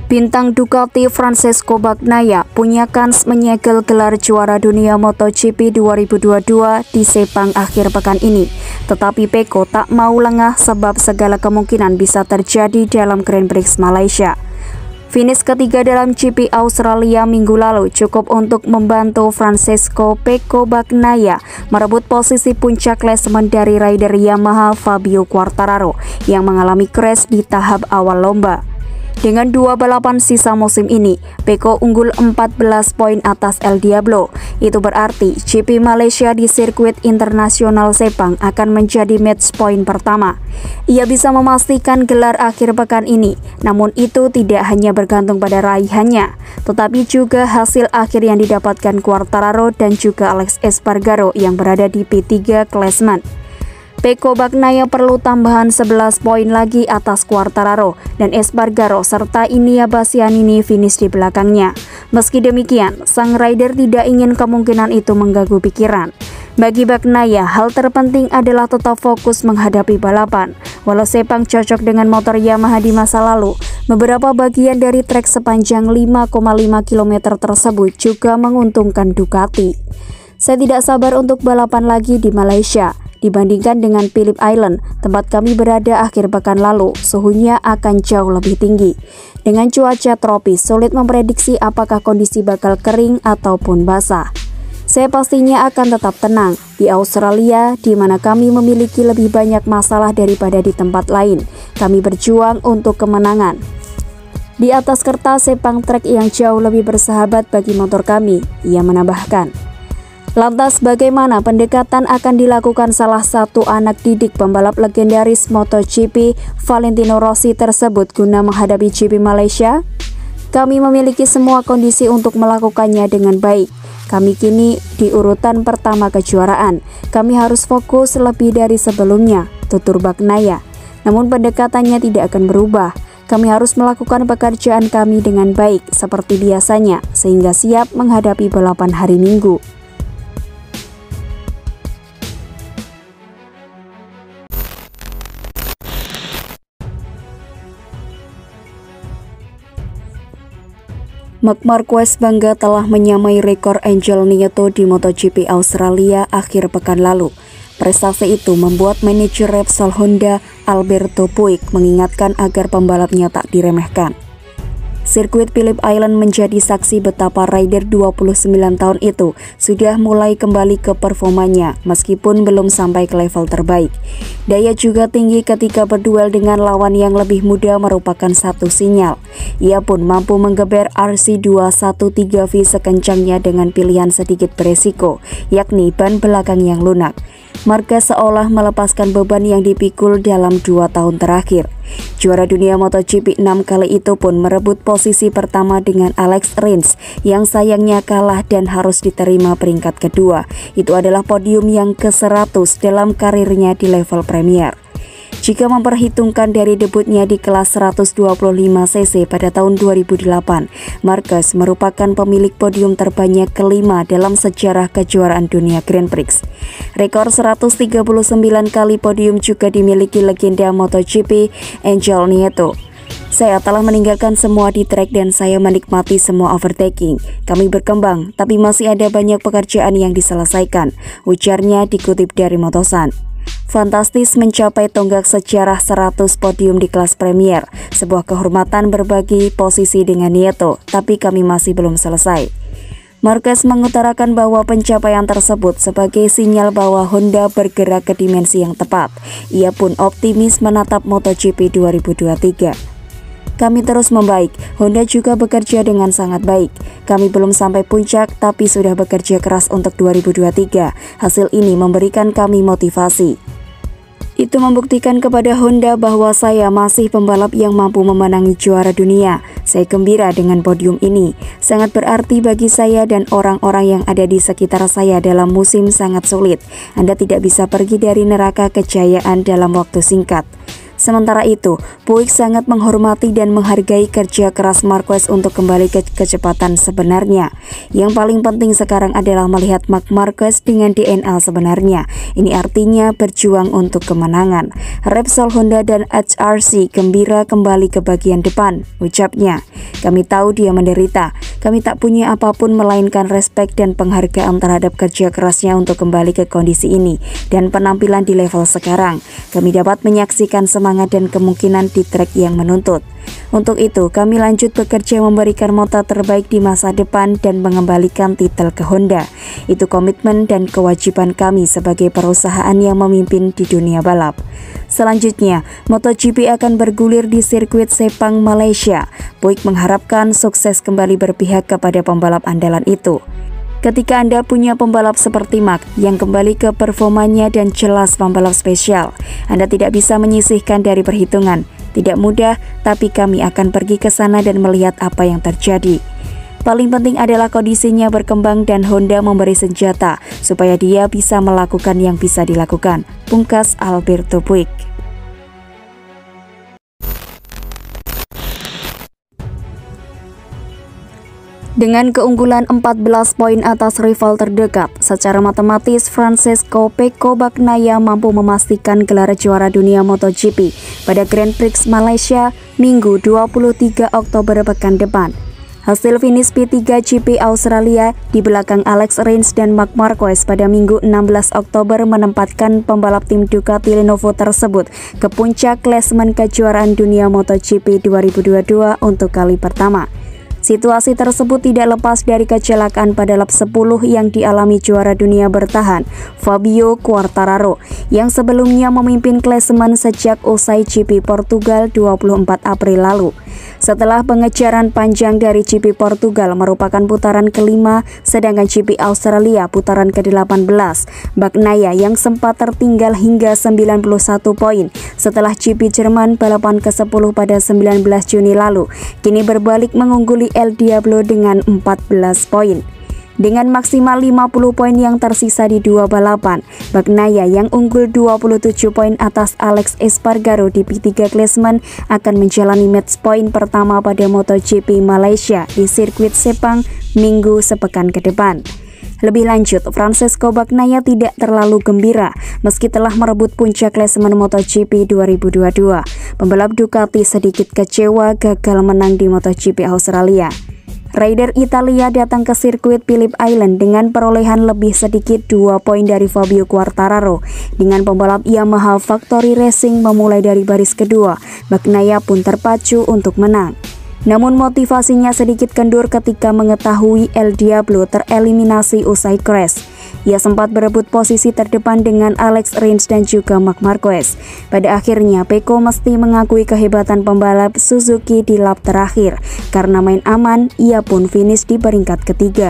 Bintang Ducati Francesco Bagnaia punya kans menyegel gelar juara dunia MotoGP 2022 di Sepang akhir pekan ini. Tetapi Pecco tak mau lengah sebab segala kemungkinan bisa terjadi dalam Grand Prix Malaysia. Finish ketiga dalam GP Australia minggu lalu cukup untuk membantu Francesco Pecco Bagnaia merebut posisi puncak klasemen dari rider Yamaha Fabio Quartararo yang mengalami crash di tahap awal lomba. Dengan dua balapan sisa musim ini, Pecco unggul 14 poin atas El Diablo. Itu berarti GP Malaysia di sirkuit internasional Sepang akan menjadi match point pertama. Ia bisa memastikan gelar akhir pekan ini, namun itu tidak hanya bergantung pada raihannya, tetapi juga hasil akhir yang didapatkan Quartararo dan juga Alex Espargaro yang berada di P3 klasemen. Pecco Bagnaia perlu tambahan 11 poin lagi atas Quartararo dan Espargaro serta Inia Bastianini finish di belakangnya. Meski demikian, sang rider tidak ingin kemungkinan itu mengganggu pikiran. Bagi Bagnaia, hal terpenting adalah tetap fokus menghadapi balapan. Walau Sepang cocok dengan motor Yamaha di masa lalu, beberapa bagian dari trek sepanjang 5,5 km tersebut juga menguntungkan Ducati. Saya tidak sabar untuk balapan lagi di Malaysia. Dibandingkan dengan Phillip Island, tempat kami berada akhir pekan lalu, suhunya akan jauh lebih tinggi. Dengan cuaca tropis, sulit memprediksi apakah kondisi bakal kering ataupun basah. Saya pastinya akan tetap tenang di Australia, di mana kami memiliki lebih banyak masalah daripada di tempat lain. Kami berjuang untuk kemenangan. Di atas kertas, Sepang trek yang jauh lebih bersahabat bagi motor kami, ia menambahkan. Lantas bagaimana pendekatan akan dilakukan salah satu anak didik pembalap legendaris MotoGP Valentino Rossi tersebut guna menghadapi GP Malaysia? Kami memiliki semua kondisi untuk melakukannya dengan baik. Kami kini di urutan pertama kejuaraan. Kami harus fokus lebih dari sebelumnya, tutur Bagnaia. Namun pendekatannya tidak akan berubah. Kami harus melakukan pekerjaan kami dengan baik seperti biasanya sehingga siap menghadapi balapan hari Minggu. Marc Marquez bangga telah menyamai rekor Angel Nieto di MotoGP Australia akhir pekan lalu. Prestasi itu membuat manajer Repsol Honda Alberto Puig mengingatkan agar pembalapnya tak diremehkan. Sirkuit Phillip Island menjadi saksi betapa rider 29 tahun itu sudah mulai kembali ke performanya meskipun belum sampai ke level terbaik. Daya juga tinggi ketika berduel dengan lawan yang lebih muda merupakan satu sinyal. Ia pun mampu menggeber RC213V sekencangnya dengan pilihan sedikit beresiko, yakni ban belakang yang lunak. Marquez seolah melepaskan beban yang dipikul dalam 2 tahun terakhir. Juara dunia MotoGP 6 kali itu pun merebut posisi pertama dengan Alex Rins yang sayangnya kalah dan harus diterima peringkat kedua. Itu adalah podium yang ke-100 dalam karirnya di level Premier. Jika memperhitungkan dari debutnya di kelas 125cc pada tahun 2008, Marquez merupakan pemilik podium terbanyak kelima dalam sejarah kejuaraan dunia Grand Prix. Rekor 139 kali podium juga dimiliki legenda MotoGP Angel Nieto. Saya telah meninggalkan semua di trek dan saya menikmati semua overtaking. Kami berkembang, tapi masih ada banyak pekerjaan yang diselesaikan, ujarnya dikutip dari Motosan. Fantastis mencapai tonggak sejarah 100 podium di kelas Premier, sebuah kehormatan berbagi posisi dengan Nieto, tapi kami masih belum selesai. Marquez mengutarakan bahwa pencapaian tersebut sebagai sinyal bahwa Honda bergerak ke dimensi yang tepat. Ia pun optimis menatap MotoGP 2023. Kami terus membaik, Honda juga bekerja dengan sangat baik. Kami belum sampai puncak, tapi sudah bekerja keras untuk 2023. Hasil ini memberikan kami motivasi. Itu membuktikan kepada Honda bahwa saya masih pembalap yang mampu memenangi juara dunia. Saya gembira dengan podium ini. Sangat berarti bagi saya dan orang-orang yang ada di sekitar saya dalam musim sangat sulit. Anda tidak bisa pergi dari neraka kejayaan dalam waktu singkat. Sementara itu, Puig sangat menghormati dan menghargai kerja keras Marquez untuk kembali ke kecepatan sebenarnya. Yang paling penting sekarang adalah melihat Marc Marquez dengan DNA sebenarnya. Ini artinya berjuang untuk kemenangan. Repsol Honda dan HRC gembira kembali ke bagian depan, ucapnya. Kami tahu dia menderita. Kami tak punya apapun melainkan respek dan penghargaan terhadap kerja kerasnya untuk kembali ke kondisi ini dan penampilan di level sekarang. Kami dapat menyaksikan semangat dan kemungkinan di trek yang menuntut. Untuk itu, kami lanjut bekerja memberikan motor terbaik di masa depan dan mengembalikan titel ke Honda. Itu komitmen dan kewajiban kami sebagai perusahaan yang memimpin di dunia balap. Selanjutnya, MotoGP akan bergulir di sirkuit Sepang, Malaysia. Puig mengharapkan sukses kembali berpihak kepada pembalap andalan itu. Ketika Anda punya pembalap seperti Marc yang kembali ke performanya dan jelas pembalap spesial, Anda tidak bisa menyisihkan dari perhitungan. Tidak mudah, tapi kami akan pergi ke sana dan melihat apa yang terjadi. Paling penting adalah kondisinya berkembang dan Honda memberi senjata supaya dia bisa melakukan yang bisa dilakukan, pungkas Alberto Puig. Dengan keunggulan 14 poin atas rival terdekat, secara matematis Francesco Pecco Bagnaia mampu memastikan gelar juara dunia MotoGP pada Grand Prix Malaysia Minggu 23 Oktober pekan depan. Hasil finish P3 GP Australia di belakang Alex Rins dan Marc Marquez pada Minggu 16 Oktober menempatkan pembalap tim Ducati Lenovo tersebut ke puncak klasemen kejuaraan dunia MotoGP 2022 untuk kali pertama. Situasi tersebut tidak lepas dari kecelakaan pada lap 10 yang dialami juara dunia bertahan Fabio Quartararo yang sebelumnya memimpin klasemen sejak usai GP Portugal 24 April lalu. Setelah pengejaran panjang dari GP Portugal merupakan putaran kelima, sedangkan GP Australia putaran ke-18, Bagnaia yang sempat tertinggal hingga 91 poin setelah GP Jerman balapan ke-10 pada 19 Juni lalu, kini berbalik mengungguli El Diablo dengan 14 poin. Dengan maksimal 50 poin yang tersisa di dua balapan, Bagnaia yang unggul 27 poin atas Alex Espargaro di P3 klasemen akan menjalani match point pertama pada MotoGP Malaysia di sirkuit Sepang Minggu sepekan ke depan. Lebih lanjut, Francesco Bagnaia tidak terlalu gembira meski telah merebut puncak klasemen MotoGP 2022. Pembalap Ducati sedikit kecewa gagal menang di MotoGP Australia. Rider Italia datang ke sirkuit Phillip Island dengan perolehan lebih sedikit 2 poin dari Fabio Quartararo. Dengan pembalap Yamaha Factory Racing memulai dari baris kedua, Bagnaia pun terpacu untuk menang. Namun motivasinya sedikit kendur ketika mengetahui El Diablo tereliminasi usai crash. Ia sempat berebut posisi terdepan dengan Alex Rins dan juga Marc Marquez. Pada akhirnya, Pecco mesti mengakui kehebatan pembalap Suzuki di lap terakhir. Karena main aman, ia pun finish di peringkat ketiga.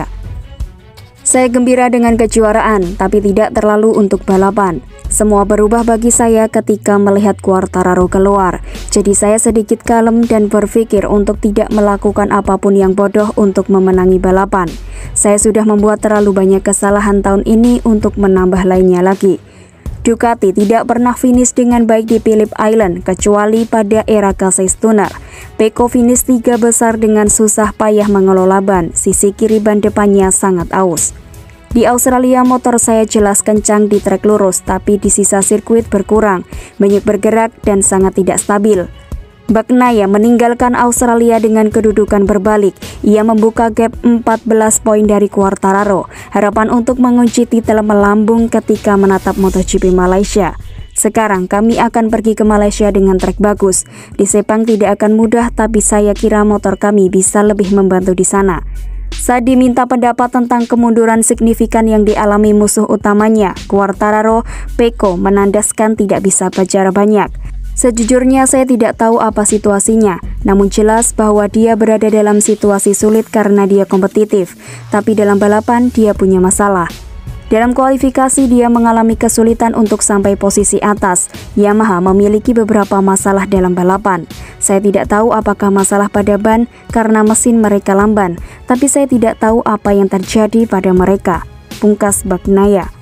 Saya gembira dengan kejuaraan, tapi tidak terlalu untuk balapan. Semua berubah bagi saya ketika melihat Quartararo keluar. Jadi saya sedikit kalem dan berpikir untuk tidak melakukan apapun yang bodoh untuk memenangi balapan. Saya sudah membuat terlalu banyak kesalahan tahun ini untuk menambah lainnya lagi. Ducati tidak pernah finish dengan baik di Phillip Island kecuali pada era Casey Stoner. Pecco finish 3 besar dengan susah payah mengelola ban, sisi kiri ban depannya sangat aus. Di Australia motor saya jelas kencang di trek lurus, tapi di sisa sirkuit berkurang, banyak bergerak dan sangat tidak stabil. Bagnaia meninggalkan Australia dengan kedudukan berbalik. Ia membuka gap 14 poin dari Quartararo. Harapan untuk mengunci titel melambung ketika menatap MotoGP Malaysia. Sekarang kami akan pergi ke Malaysia dengan trek bagus. Di Sepang tidak akan mudah, tapi saya kira motor kami bisa lebih membantu di sana. Saat diminta pendapat tentang kemunduran signifikan yang dialami musuh utamanya, Quartararo, Pecco menandaskan tidak bisa bicara banyak. Sejujurnya saya tidak tahu apa situasinya, namun jelas bahwa dia berada dalam situasi sulit karena dia kompetitif, tapi dalam balapan dia punya masalah. Dalam kualifikasi dia mengalami kesulitan untuk sampai posisi atas. Yamaha memiliki beberapa masalah dalam balapan. Saya tidak tahu apakah masalah pada ban karena mesin mereka lamban, tapi saya tidak tahu apa yang terjadi pada mereka, pungkas Bagnaia.